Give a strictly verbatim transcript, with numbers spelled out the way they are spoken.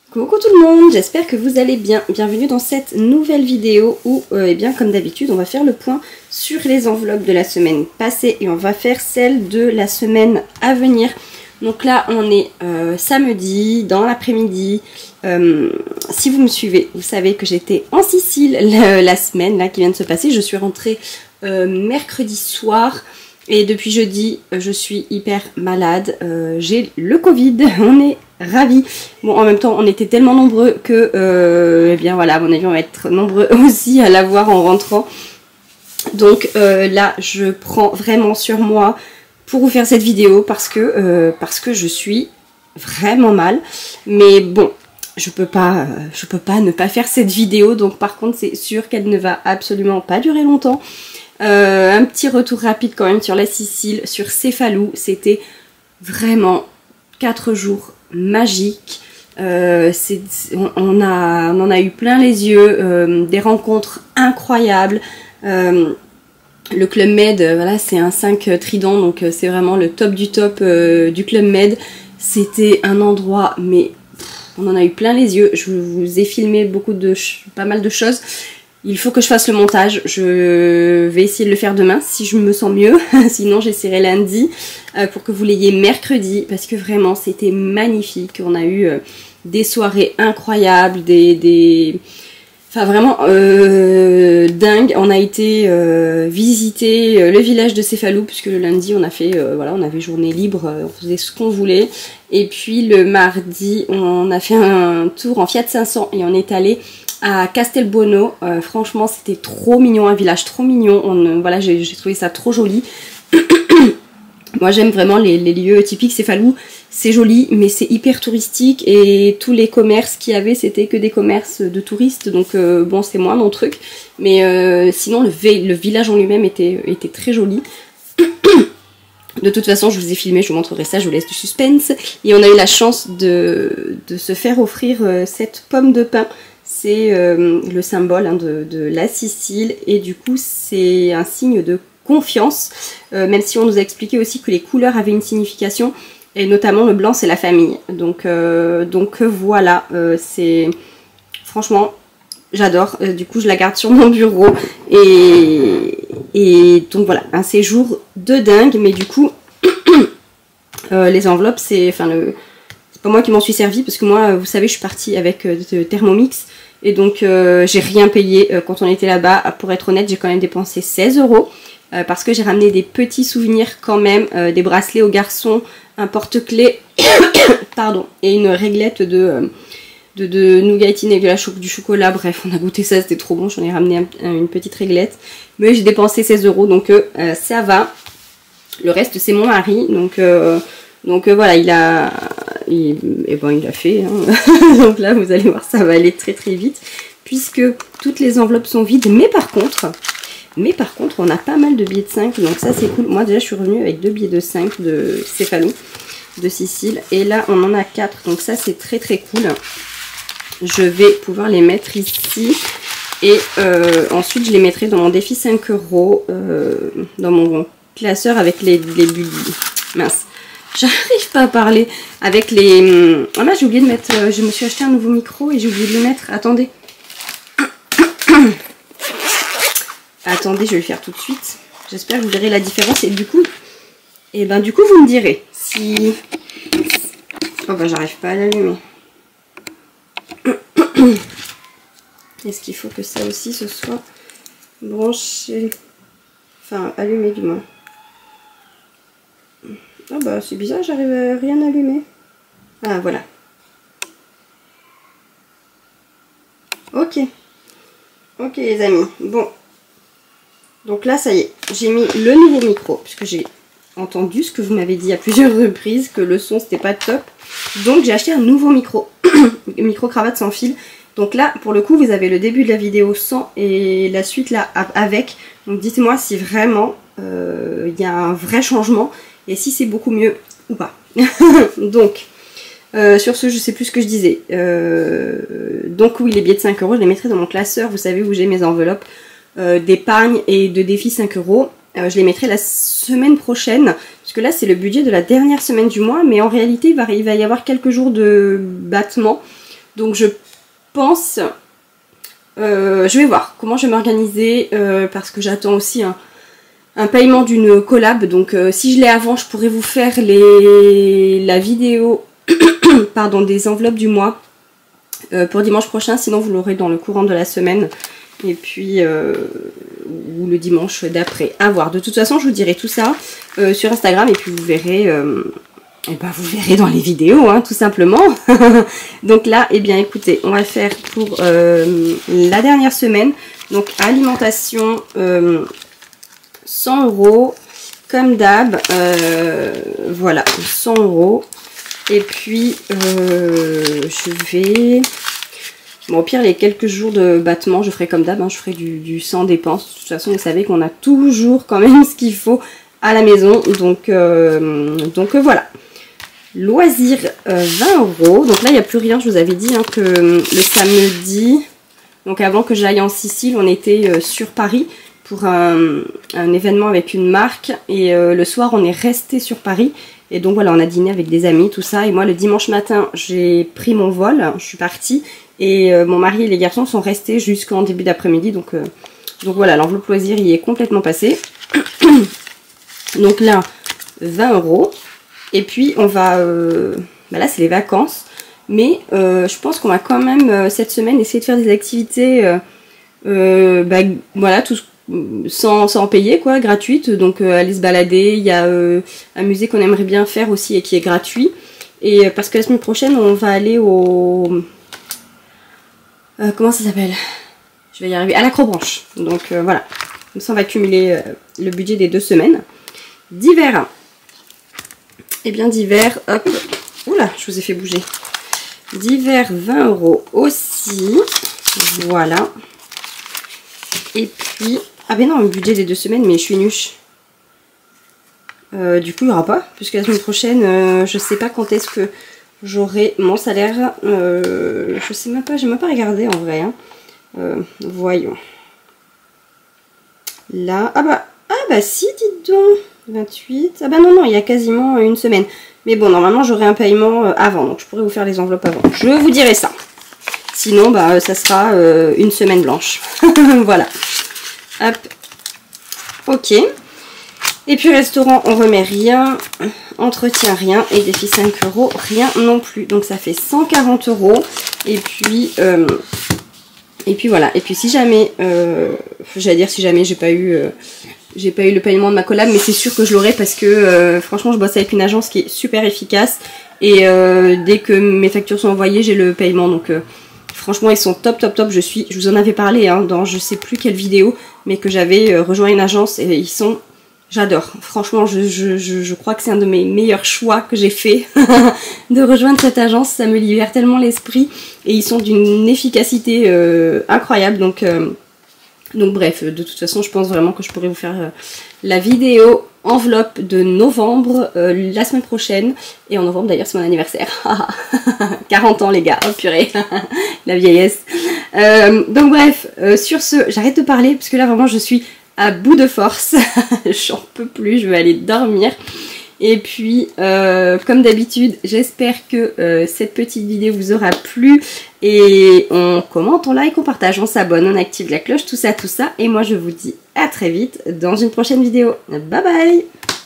Coucou tout le monde, j'espère que vous allez bien. Bienvenue dans cette nouvelle vidéo où, euh, eh bien, comme d'habitude, on va faire le point sur les enveloppes de la semaine passée et on va faire celle de la semaine à venir. Donc là, on est euh, samedi, dans l'après-midi. Euh, si vous me suivez, vous savez que j'étais en Sicile la, la semaine là, qui vient de se passer. Je suis rentrée euh, mercredi soir. Et depuis jeudi, je suis hyper malade. Euh, j'ai le Covid. On est ravis. Bon, en même temps, on était tellement nombreux que, euh, eh bien voilà, à mon avis, on va être nombreux aussi à l'avoir en rentrant. Donc euh, là, je prends vraiment sur moi pour vous faire cette vidéo parce que, euh, parce que je suis vraiment mal. Mais bon, je peux pas, euh, je peux pas ne pas faire cette vidéo. Donc par contre, c'est sûr qu'elle ne va absolument pas durer longtemps. Euh, un petit retour rapide quand même sur la Sicile, sur Cefalù, c'était vraiment quatre jours magiques. Euh, c'est, on, on, a, on en a eu plein les yeux, euh, des rencontres incroyables. Euh, le Club Med, euh, voilà, c'est un cinq trident, donc euh, c'est vraiment le top du top euh, du Club Med. C'était un endroit, mais pff, on en a eu plein les yeux. Je vous ai filmé beaucoup de, pas mal de choses. Il faut que je fasse le montage, je vais essayer de le faire demain si je me sens mieux, sinon j'essaierai lundi euh, pour que vous l'ayez mercredi parce que vraiment c'était magnifique. On a eu euh, des soirées incroyables, des... des... Enfin vraiment euh, dingue. On a été euh, visiter euh, le village de Cefalù puisque le lundi on a fait, euh, voilà, on avait journée libre, euh, on faisait ce qu'on voulait. Et puis le mardi on a fait un tour en Fiat cinq cents et on est allé à Castelbuono. Euh, franchement c'était trop mignon, un village trop mignon. On, voilà, j'ai trouvé ça trop joli. Moi j'aime vraiment les, les lieux typiques Cefalù, c'est joli mais c'est hyper touristique et tous les commerces qu'il y avait c'était que des commerces de touristes, donc euh, bon c'est moins mon truc, mais euh, sinon le, le village en lui-même était, était très joli. De toute façon je vous ai filmé, je vous montrerai ça, je vous laisse du suspense. Et on a eu la chance de, de se faire offrir euh, cette pomme de pin. C'est euh, le symbole hein, de, de la Sicile et du coup c'est un signe de confiance, euh, même si on nous a expliqué aussi que les couleurs avaient une signification et notamment le blanc c'est la famille. Donc, euh, donc voilà, euh, c'est franchement j'adore, euh, du coup je la garde sur mon bureau et, et donc voilà, un séjour de dingue. Mais du coup euh, les enveloppes c'est, enfin le c'est pas moi qui m'en suis servi parce que moi vous savez je suis partie avec euh, de Thermomix et donc euh, j'ai rien payé euh, quand on était là-bas. Pour être honnête j'ai quand même dépensé seize euros. Euh, parce que j'ai ramené des petits souvenirs quand même, euh, des bracelets aux garçons, un porte-clés, pardon, et une réglette de, euh, de, de nougatine avec de la cho du chocolat. Bref, on a goûté ça, c'était trop bon, j'en ai ramené un, un, une petite réglette. Mais j'ai dépensé seize euros, donc euh, ça va. Le reste, c'est mon mari, donc, euh, donc euh, voilà, il a, il, et bon, il a fait. Hein. Donc là, vous allez voir, ça va aller très très vite, puisque toutes les enveloppes sont vides, mais par contre... Mais par contre, on a pas mal de billets de cinq, donc ça c'est cool. Moi déjà, je suis revenue avec deux billets de cinq de Cefalù, de Sicile. Et là, on en a quatre, donc ça c'est très très cool. Je vais pouvoir les mettre ici. Et euh, ensuite, je les mettrai dans mon défi cinq euros, euh, dans mon classeur avec les, les bulles. Mince, j'arrive pas à parler. Avec les... Ah là, j'ai oublié de mettre... Je me suis acheté un nouveau micro et j'ai oublié de le mettre. Attendez. Attendez, je vais le faire tout de suite. J'espère que vous verrez la différence. Et du coup, et ben du coup, vous me direz si... Oh ben, j'arrive pas à l'allumer. Est-ce qu'il faut que ça aussi, ce soit branché? Enfin, allumé du moins. Ah oh bah, c'est bizarre, j'arrive à rien allumer. Ah, voilà. Ok. Ok, les amis. Bon. Donc là, ça y est, j'ai mis le nouveau micro, puisque j'ai entendu ce que vous m'avez dit à plusieurs reprises, que le son, c'était pas top. Donc j'ai acheté un nouveau micro, micro-cravate sans fil. Donc là, pour le coup, vous avez le début de la vidéo sans et la suite là avec. Donc dites-moi si vraiment il euh, y a un vrai changement et si c'est beaucoup mieux ou pas. Donc, euh, sur ce, je sais plus ce que je disais. Euh, donc oui, les billets de cinq euros, je les mettrai dans mon classeur, vous savez où j'ai mes enveloppes. Euh, d'épargne et de défi cinq euros. Euh, je les mettrai la semaine prochaine, parce que là c'est le budget de la dernière semaine du mois, mais en réalité il va, il va y avoir quelques jours de battement. Donc je pense, euh, je vais voir comment je vais m'organiser euh, parce que j'attends aussi un, un paiement d'une collab. Donc euh, si je l'ai avant, je pourrais vous faire les, la vidéo pardon, des enveloppes du mois euh, pour dimanche prochain. Sinon vous l'aurez dans le courant de la semaine. Et puis, euh, ou le dimanche d'après, à voir. De toute façon, je vous dirai tout ça euh, sur Instagram et puis vous verrez, euh, et ben vous verrez dans les vidéos, hein, tout simplement. Donc là, eh bien, écoutez, on va faire pour euh, la dernière semaine. Donc, alimentation, euh, cent euros, comme d'hab. Euh, voilà, cent euros. Et puis, euh, je vais... Bon, au pire, les quelques jours de battement, je ferai comme d'hab, hein, je ferai du, du sans dépense. De toute façon, vous savez qu'on a toujours quand même ce qu'il faut à la maison. Donc, euh, donc euh, voilà. Loisirs, euh, vingt euros. Donc là, il n'y a plus rien. Je vous avais dit hein, que le samedi, donc avant que j'aille en Sicile, on était euh, sur Paris pour un, un événement avec une marque. Et euh, le soir, on est resté sur Paris. Et donc voilà, on a dîné avec des amis, tout ça. Et moi, le dimanche matin, j'ai pris mon vol. Je suis partie. Et euh, mon mari et les garçons sont restés jusqu'en début d'après-midi. Donc, euh, donc voilà, l'enveloppe loisir y est complètement passée. Donc là, vingt euros. Et puis on va... Euh, bah là, c'est les vacances. Mais euh, je pense qu'on va quand même, euh, cette semaine, essayer de faire des activités... Euh, euh, bah, voilà, tout, sans, sans payer, quoi, gratuites. Donc euh, aller se balader. Il y a euh, un musée qu'on aimerait bien faire aussi et qui est gratuit. Et euh, parce que la semaine prochaine, on va aller au... Euh, comment ça s'appelle? Je vais y arriver. À l'acrobranche. Donc euh, voilà. Comme ça, on va cumuler euh, le budget des deux semaines. D'hiver. Eh bien, d'hiver, hop. Oula, je vous ai fait bouger. D'hiver, vingt euros aussi. Voilà. Et puis... Ah ben non, le budget des deux semaines, mais je suis nuche. Euh, du coup, il n'y aura pas. Puisque la semaine prochaine, euh, je sais pas quand est-ce que... j'aurai mon salaire, euh, je sais même pas, j'ai même pas regardé en vrai. Hein. Euh, voyons. Là, ah bah, ah bah si, dites donc, vingt-huit, ah bah non, non, il y a quasiment une semaine. Mais bon, normalement, j'aurai un paiement euh, avant, donc je pourrais vous faire les enveloppes avant. Je vous dirai ça. Sinon, bah, ça sera euh, une semaine blanche. Voilà. Hop. Ok. Et puis restaurant, on remet rien, entretien rien, et défi cinq euros, rien non plus. Donc ça fait cent quarante euros. Et puis, euh, et puis voilà. Et puis si jamais, euh, j'allais dire si jamais j'ai pas eu, euh, j'ai pas eu le paiement de ma collab, mais c'est sûr que je l'aurai parce que euh, franchement je bosse avec une agence qui est super efficace. Et euh, dès que mes factures sont envoyées, j'ai le paiement. Donc euh, franchement ils sont top top top. Je suis, je vous en avais parlé hein, dans je sais plus quelle vidéo, mais que j'avais euh, rejoint une agence et ils sont... J'adore. Franchement, je, je, je, je crois que c'est un de mes meilleurs choix que j'ai fait de rejoindre cette agence. Ça me libère tellement l'esprit et ils sont d'une efficacité euh, incroyable. Donc, euh, donc bref, de toute façon, je pense vraiment que je pourrais vous faire euh, la vidéo enveloppe de novembre euh, la semaine prochaine. Et en novembre d'ailleurs, c'est mon anniversaire. quarante ans les gars, oh purée, la vieillesse. Euh, donc bref, euh, sur ce, j'arrête de parler parce que là vraiment je suis... à bout de force, j'en peux plus, je vais aller dormir. Et puis, euh, comme d'habitude, j'espère que euh, cette petite vidéo vous aura plu. Et on commente, on like, on partage, on s'abonne, on active la cloche, tout ça, tout ça. Et moi, je vous dis à très vite dans une prochaine vidéo. Bye bye!